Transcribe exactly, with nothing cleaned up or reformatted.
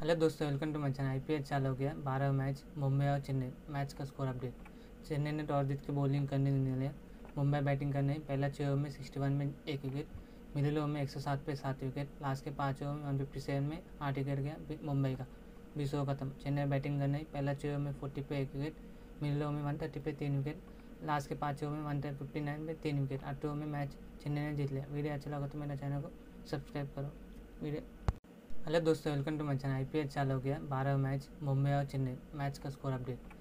Hello दोस्तों, welcome to my channel. IPL चालू हो गया। बारह मैच मुंबई और चेन्नई। मैच का स्कोर अपडेट। चेन्नई ने टॉस जीत के बॉलिंग करने नहीं लिया। मुंबई बैटिंग करने पहला छः ओवर में इकसठ में एक विकेट, मिडिल ओवर में एक सौ सात पे सात विकेट, लास्ट के पाँच ओवर में एक सौ सत्तावन में आठ विकेट गया मुंबई का। बीस ओवर खत्म। चेन्नई बैटिंग करने पहला छः ओवर में चालीस पे एक विकेट, मिडिल ओवर में एक सौ तीस पे तीन विकेट, लास्ट के पाँच ओवर में एक सौ उनसठ पे तीन विकेट। आठ ओवर में मैच चेन्नई ने जीत लिया। वीडियो अच्छा लगा तो मेरे चैनल को सब्सक्राइब करो। वीडियो हेलो दोस्तों, welcome to my channel. IPL चालू हो गया। बारह मैच मुंबई और चेन्नई। मैच का स्कोर अपडेट।